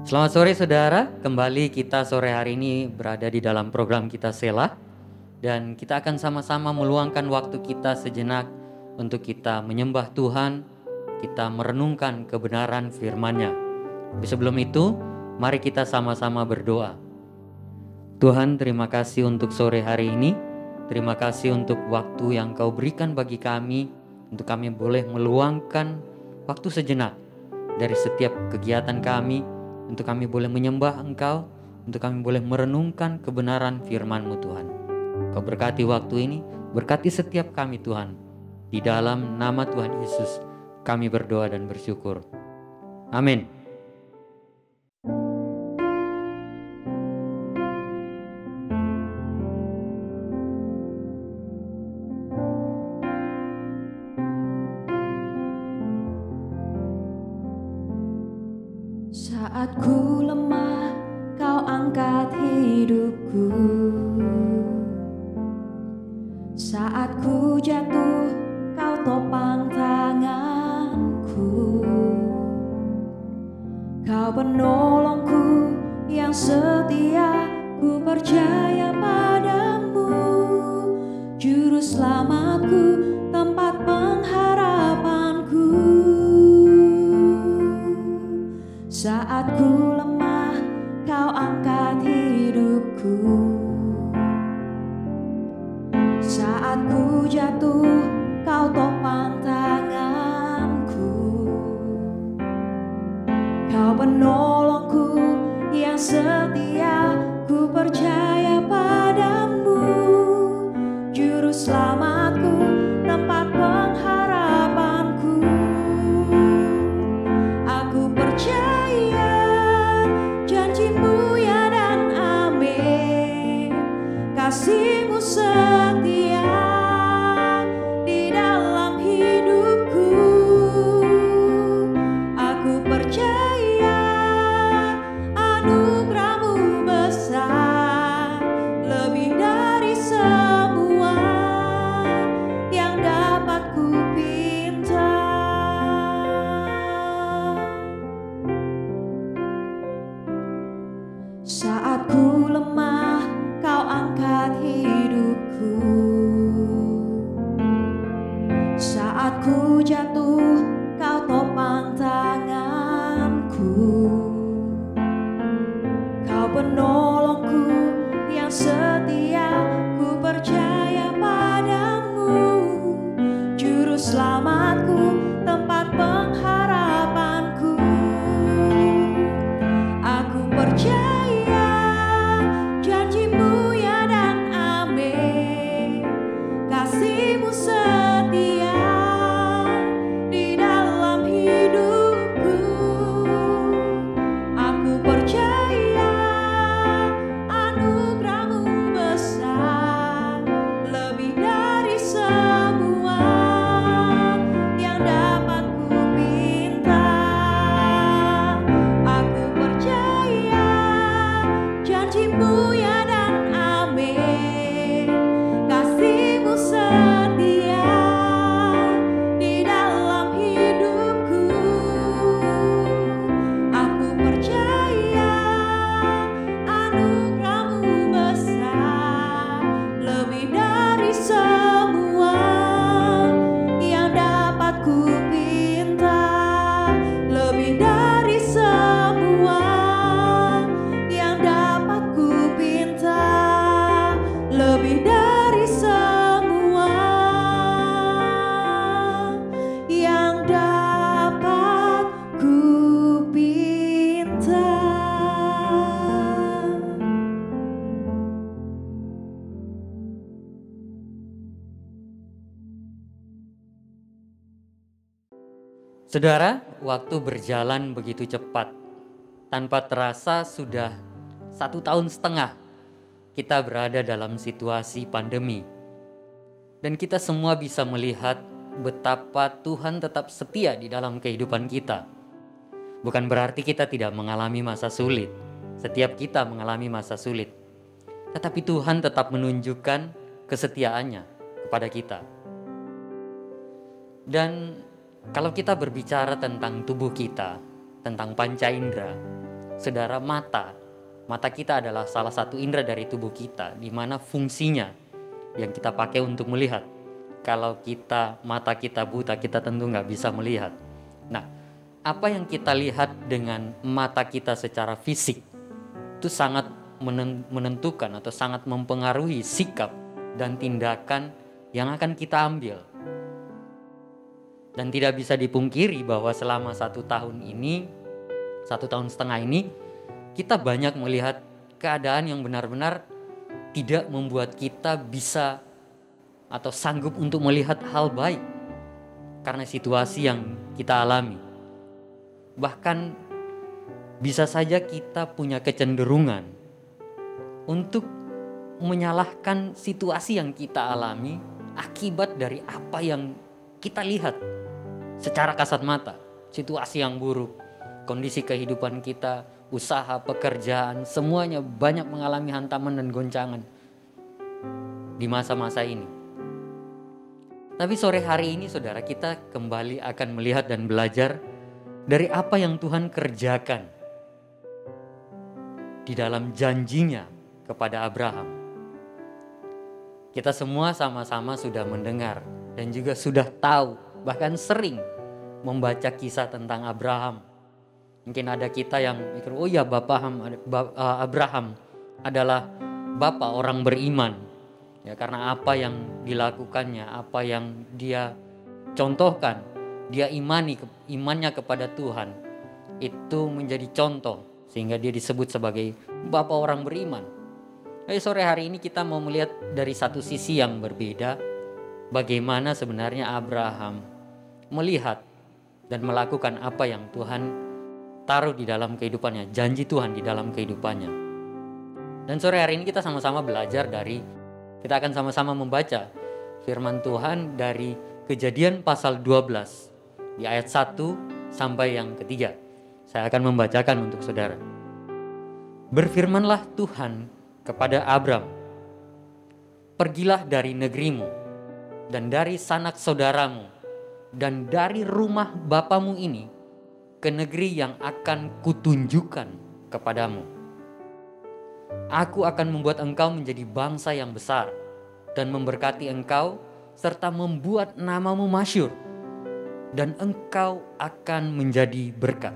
Selamat sore saudara, kembali kita sore hari ini berada di dalam program kita Selah. Dan kita akan sama-sama meluangkan waktu kita sejenak untuk kita menyembah Tuhan, kita merenungkan kebenaran firman-Nya. Tapi sebelum itu, mari kita sama-sama berdoa. Tuhan, terima kasih untuk sore hari ini. Terima kasih untuk waktu yang Kau berikan bagi kami, untuk kami boleh meluangkan waktu sejenak dari setiap kegiatan kami, untuk kami boleh menyembah Engkau, untuk kami boleh merenungkan kebenaran firman-Mu Tuhan. Kau berkati waktu ini, berkati setiap kami Tuhan. Di dalam nama Tuhan Yesus kami berdoa dan bersyukur. Amin. Saat ku lemah, Kau angkat hidupku. Saat ku jatuh, Kau topang tanganku. Kau penolongku yang setia, ku percaya padamu. Juru selamatku, tempat pengharapanku. Saat ku lemah, Kau angkat hidupku. Saat ku jatuh, Kau topang tanganku. Kau penolongku yang setia, ku percaya padamu. Juru selamatku, tempat pengharapanku. Aku percaya janji-Mu ya dan amin. Kasih-Mu setia di dalam hidupku. Aku percaya anugerah-Mu besar, lebih dari semua yang dapat ku pinta. Saat ku lemah, Kau angkat hidupku. Saat ku jatuh, Kau topang tanganku. Kau penolongku yang setia, ku percaya padamu. Juru selamatku, tempat pengharapanku. Aku percaya janji-Mu ya dan amin. Kasih-Mu setia di dalam hidupku. Aku percaya anugerah-Mu besar, lebih dari semua yang dapat ku pinta. Aku percaya janji-Mu ya dan amin. Kasih-Mu setia di dalam hidupku. Aku percaya anugerah-Mu besar, lebih dari semua yang dapat ku pinta. Lebih dari semua yang dapat ku pinta. Lebih dari semua yang dapat ku pinta. Saudara, waktu berjalan begitu cepat. Tanpa terasa sudah 1,5 tahun kita berada dalam situasi pandemi. Dan kita semua bisa melihat betapa Tuhan tetap setia di dalam kehidupan kita. Bukan berarti kita tidak mengalami masa sulit. Setiap kita mengalami masa sulit. Tetapi Tuhan tetap menunjukkan kesetiaannya kepada kita. Dan kalau kita berbicara tentang tubuh kita, tentang panca indera, Saudara, mata kita adalah salah satu indera dari tubuh kita, di mana fungsinya yang kita pakai untuk melihat. Kalau mata kita buta, kita tentu nggak bisa melihat. Nah, apa yang kita lihat dengan mata kita secara fisik itu sangat menentukan atau sangat mempengaruhi sikap dan tindakan yang akan kita ambil. Dan tidak bisa dipungkiri bahwa selama 1 tahun setengah ini, kita banyak melihat keadaan yang benar-benar tidak membuat kita bisa atau sanggup untuk melihat hal baik karena situasi yang kita alami. Bahkan bisa saja kita punya kecenderungan untuk menyalahkan situasi yang kita alami akibat dari apa yang kita lihat secara kasat mata. Situasi yang buruk, kondisi kehidupan kita, usaha, pekerjaan, semuanya banyak mengalami hantaman dan goncangan di masa-masa ini. Tapi sore hari ini saudara, kita kembali akan melihat dan belajar dari apa yang Tuhan kerjakan di dalam janjinya kepada Abraham. Kita semua sama-sama sudah mendengar dan juga sudah tahu, bahkan sering membaca kisah tentang Abraham. Mungkin ada kita yang mikir, oh ya, Abraham adalah bapak orang beriman. Ya, karena apa yang dilakukannya, apa yang dia contohkan, dia imannya kepada Tuhan, itu menjadi contoh sehingga dia disebut sebagai bapak orang beriman. Jadi sore hari ini kita mau melihat dari satu sisi yang berbeda, bagaimana sebenarnya Abraham melihat dan melakukan apa yang Tuhan taruh di dalam kehidupannya, janji Tuhan di dalam kehidupannya. Dan sore hari ini kita sama-sama belajar kita akan sama-sama membaca firman Tuhan dari Kejadian pasal 12 di ayat 1 sampai yang ketiga. Saya akan membacakan untuk saudara. Berfirmanlah Tuhan kepada Abram, pergilah dari negerimu dan dari sanak saudaramu dan dari rumah bapamu ini ke negeri yang akan kutunjukkan kepadamu. Aku akan membuat engkau menjadi bangsa yang besar dan memberkati engkau serta membuat namamu masyhur, dan engkau akan menjadi berkat.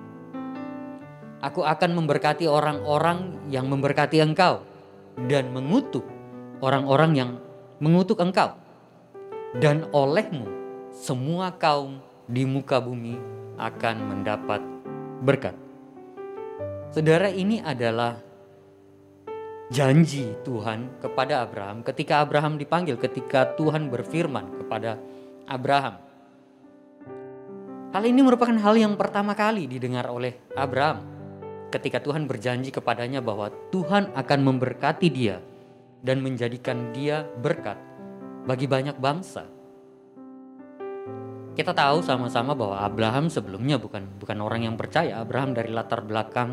Aku akan memberkati orang-orang yang memberkati engkau dan mengutuk orang-orang yang mengutuk engkau. Dan olehmu semua kaum di muka bumi akan mendapat berkat. Saudara, ini adalah janji Tuhan kepada Abraham ketika Abraham dipanggil, ketika Tuhan berfirman kepada Abraham. Hal ini merupakan hal yang pertama kali didengar oleh Abraham ketika Tuhan berjanji kepadanya bahwa Tuhan akan memberkati dia dan menjadikan dia berkat bagi banyak bangsa. Kita tahu sama-sama bahwa Abraham sebelumnya bukan orang yang percaya. Abraham dari latar belakang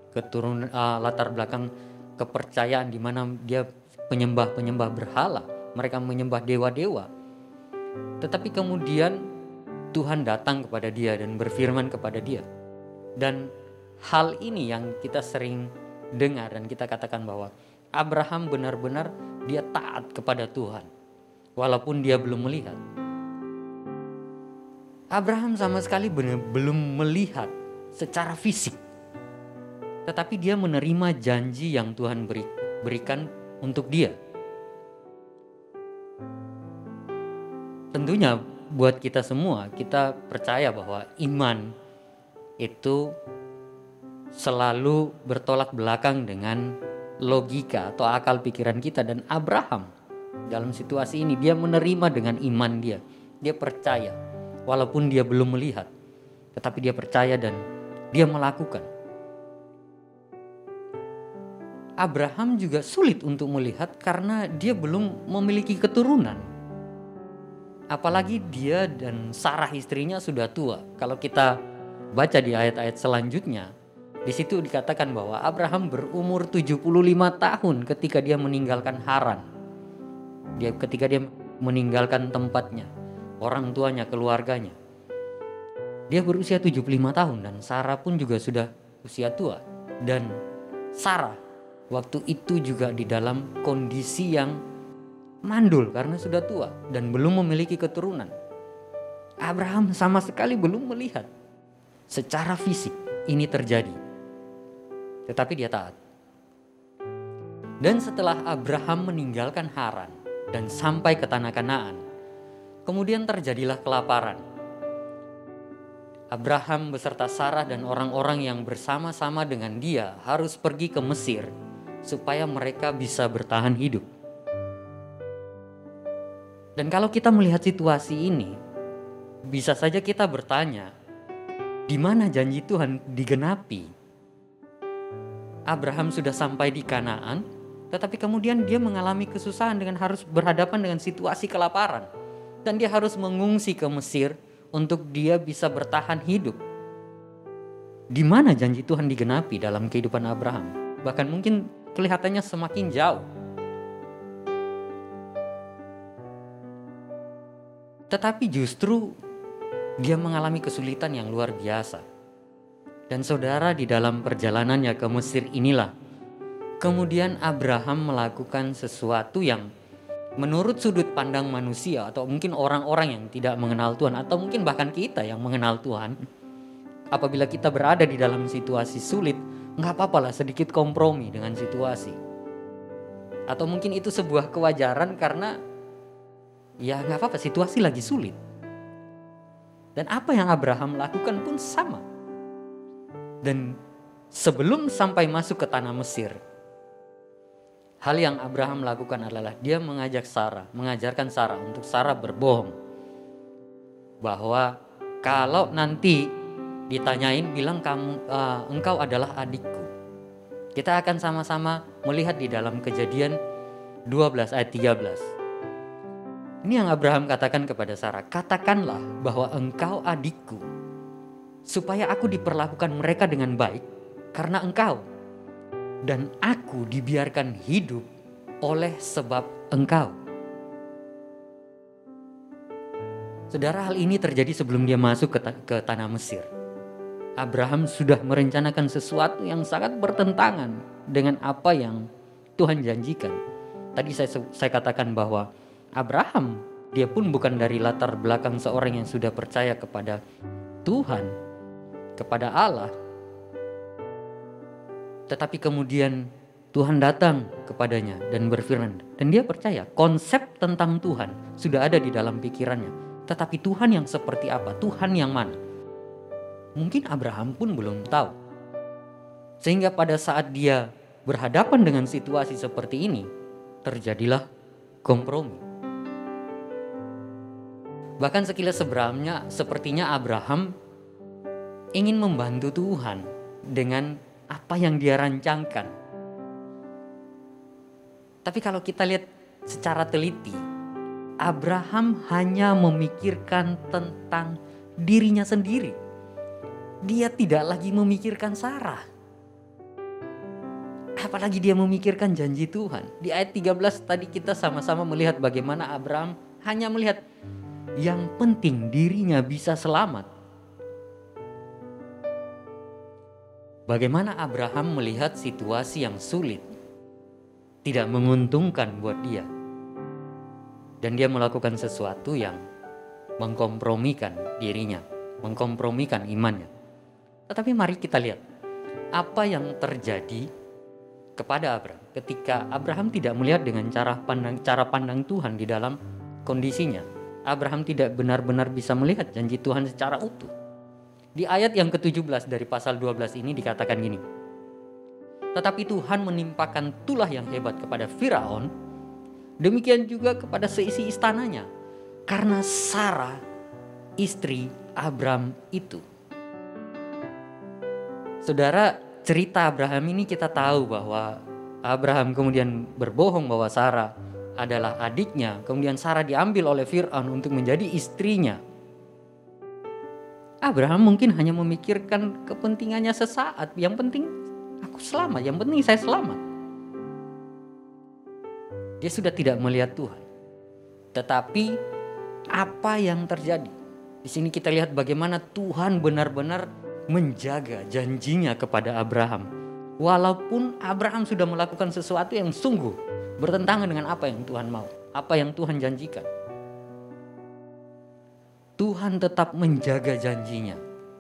kepercayaan di mana dia penyembah berhala, mereka menyembah dewa-dewa. Tetapi kemudian Tuhan datang kepada dia dan berfirman kepada dia. Dan hal ini yang kita sering dengar dan kita katakan bahwa Abraham benar-benar dia taat kepada Tuhan walaupun dia belum melihat. Abraham sama sekali belum melihat secara fisik, tetapi dia menerima janji yang Tuhan berikan untuk dia. Tentunya buat kita semua, kita percaya bahwa iman itu selalu bertolak belakang dengan logika atau akal pikiran kita. Dan Abraham dalam situasi ini dia menerima dengan iman dia. Dia percaya walaupun dia belum melihat, tetapi dia percaya dan dia melakukan. Abraham juga sulit untuk melihat karena dia belum memiliki keturunan. Apalagi dia dan Sarah istrinya sudah tua. Kalau kita baca di ayat-ayat selanjutnya, di situ dikatakan bahwa Abraham berumur 75 tahun ketika dia meninggalkan Haran. Ketika dia meninggalkan tempatnya, orang tuanya, keluarganya. Dia berusia 75 tahun dan Sarah pun juga sudah usia tua. Dan Sarah waktu itu juga di dalam kondisi yang mandul karena sudah tua dan belum memiliki keturunan. Abraham sama sekali belum melihat secara fisik ini terjadi. Tetapi dia taat. Dan setelah Abraham meninggalkan Haran dan sampai ke tanah Kanaan, kemudian terjadilah kelaparan. Abraham beserta Sarah dan orang-orang yang bersama-sama dengan dia harus pergi ke Mesir supaya mereka bisa bertahan hidup. Dan kalau kita melihat situasi ini, bisa saja kita bertanya, di mana janji Tuhan digenapi? Abraham sudah sampai di Kanaan, tetapi kemudian dia mengalami kesusahan dengan harus berhadapan dengan situasi kelaparan. Dan dia harus mengungsi ke Mesir untuk dia bisa bertahan hidup. Di mana janji Tuhan digenapi dalam kehidupan Abraham? Bahkan mungkin kelihatannya semakin jauh. Tetapi justru dia mengalami kesulitan yang luar biasa. Dan saudara, di dalam perjalanannya ke Mesir inilah kemudian Abraham melakukan sesuatu yang menurut sudut pandang manusia atau mungkin orang-orang yang tidak mengenal Tuhan atau mungkin bahkan kita yang mengenal Tuhan, apabila kita berada di dalam situasi sulit, nggak apa-apa lah sedikit kompromi dengan situasi. Atau mungkin itu sebuah kewajaran karena ya nggak apa-apa, situasi lagi sulit. Dan apa yang Abraham lakukan pun sama. Dan sebelum sampai masuk ke tanah Mesir, hal yang Abraham lakukan adalah dia mengajarkan Sarah untuk Sarah berbohong. Bahwa kalau nanti ditanyain, bilang engkau adalah adikku. Kita akan sama-sama melihat di dalam Kejadian 12 ayat 13. Ini yang Abraham katakan kepada Sarah, katakanlah bahwa engkau adikku, supaya aku diperlakukan mereka dengan baik karena engkau, dan aku dibiarkan hidup oleh sebab engkau. Saudara, hal ini terjadi sebelum dia masuk ke tanah Mesir. Abraham sudah merencanakan sesuatu yang sangat bertentangan dengan apa yang Tuhan janjikan. Tadi saya katakan bahwa Abraham, dia pun bukan dari latar belakang seorang yang sudah percaya kepada Tuhan, kepada Allah. Tetapi kemudian Tuhan datang kepadanya dan berfirman. Dan dia percaya konsep tentang Tuhan sudah ada di dalam pikirannya. Tetapi Tuhan yang seperti apa? Tuhan yang mana? Mungkin Abraham pun belum tahu. Sehingga pada saat dia berhadapan dengan situasi seperti ini, terjadilah kompromi. Bahkan sekilas sepertinya Abraham ingin membantu Tuhan dengan apa yang dia rancangkan. Tapi kalau kita lihat secara teliti, Abraham hanya memikirkan tentang dirinya sendiri. Dia tidak lagi memikirkan Sarah. Apalagi dia memikirkan janji Tuhan. Di ayat 13 tadi kita sama-sama melihat bagaimana Abraham hanya melihat yang penting dirinya bisa selamat. Bagaimana Abraham melihat situasi yang sulit, tidak menguntungkan buat dia. Dan dia melakukan sesuatu yang mengkompromikan dirinya, mengkompromikan imannya. Tetapi mari kita lihat apa yang terjadi kepada Abraham ketika Abraham tidak melihat dengan cara pandang Tuhan di dalam kondisinya. Abraham tidak benar-benar bisa melihat janji Tuhan secara utuh. Di ayat yang ke-17 dari pasal 12 ini dikatakan gini. Tetapi Tuhan menimpakan tulah yang hebat kepada Firaun, demikian juga kepada seisi istananya, karena Sarah, istri Abraham itu. Saudara, cerita Abraham ini kita tahu bahwa Abraham kemudian berbohong bahwa Sarah adalah adiknya. Kemudian Sarah diambil oleh Firaun untuk menjadi istrinya. Abraham mungkin hanya memikirkan kepentingannya sesaat. Yang penting aku selamat, yang penting saya selamat. Dia sudah tidak melihat Tuhan. Tetapi apa yang terjadi? Di sini kita lihat bagaimana Tuhan benar-benar menjaga janjinya kepada Abraham. Walaupun Abraham sudah melakukan sesuatu yang sungguh bertentangan dengan apa yang Tuhan mau, apa yang Tuhan janjikan, Tuhan tetap menjaga janjinya.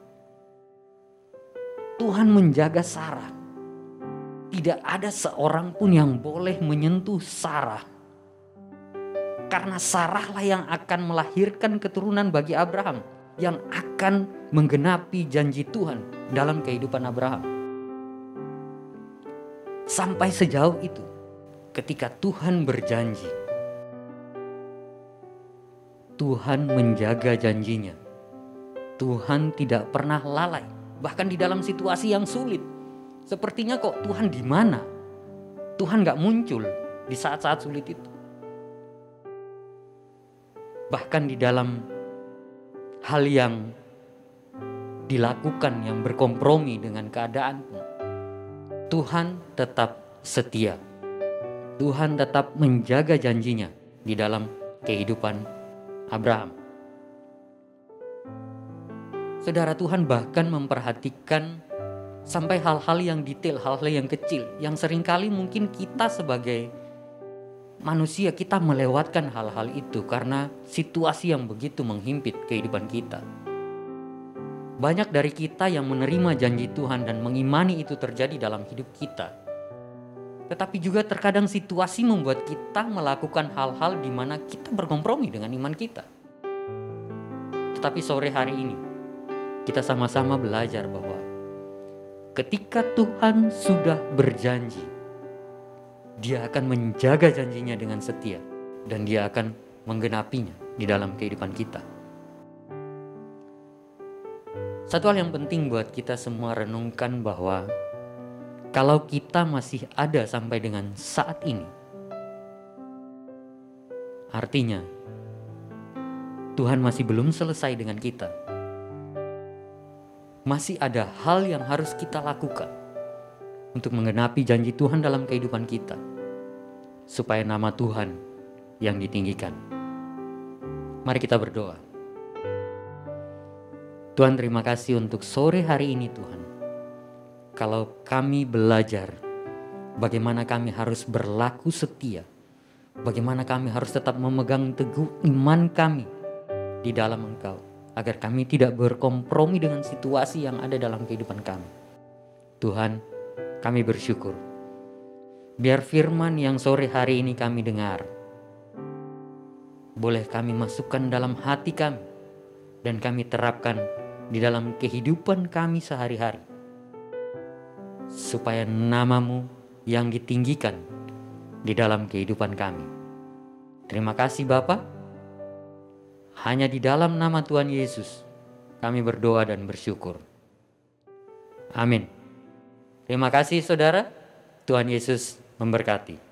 Tuhan menjaga Sarah. Tidak ada seorang pun yang boleh menyentuh Sarah. Karena Sarah lah yang akan melahirkan keturunan bagi Abraham, yang akan menggenapi janji Tuhan dalam kehidupan Abraham. Sampai sejauh itu, ketika Tuhan berjanji, Tuhan menjaga janjinya. Tuhan tidak pernah lalai, bahkan di dalam situasi yang sulit. Sepertinya kok Tuhan di mana? Tuhan gak muncul di saat-saat sulit itu. Bahkan di dalam hal yang dilakukan yang berkompromi dengan keadaan, Tuhan tetap setia. Tuhan tetap menjaga janjinya di dalam kehidupan Abraham. Saudara, Tuhan bahkan memperhatikan sampai hal-hal yang detail, hal-hal yang kecil, yang seringkali mungkin kita sebagai manusia kita melewatkan hal-hal itu karena situasi yang begitu menghimpit kehidupan kita. Banyak dari kita yang menerima janji Tuhan dan mengimani itu terjadi dalam hidup kita. Tetapi juga terkadang situasi membuat kita melakukan hal-hal di mana kita berkompromi dengan iman kita. Tetapi sore hari ini kita sama-sama belajar bahwa ketika Tuhan sudah berjanji, Dia akan menjaga janjinya dengan setia dan Dia akan menggenapinya di dalam kehidupan kita. Satu hal yang penting buat kita semua renungkan bahwa kalau kita masih ada sampai dengan saat ini, artinya Tuhan masih belum selesai dengan kita. Masih ada hal yang harus kita lakukan untuk menggenapi janji Tuhan dalam kehidupan kita, supaya nama Tuhan yang ditinggikan. Mari kita berdoa. Tuhan, terima kasih untuk sore hari ini Tuhan. Kalau kami belajar bagaimana kami harus berlaku setia, bagaimana kami harus tetap memegang teguh iman kami di dalam Engkau, agar kami tidak berkompromi dengan situasi yang ada dalam kehidupan kami. Tuhan, kami bersyukur. Biar firman yang sore hari ini kami dengar, boleh kami masukkan dalam hati kami, dan kami terapkan di dalam kehidupan kami sehari-hari. Supaya nama-Mu yang ditinggikan di dalam kehidupan kami. Terima kasih Bapa. Hanya di dalam nama Tuhan Yesus kami berdoa dan bersyukur. Amin. Terima kasih saudara. Tuhan Yesus memberkati.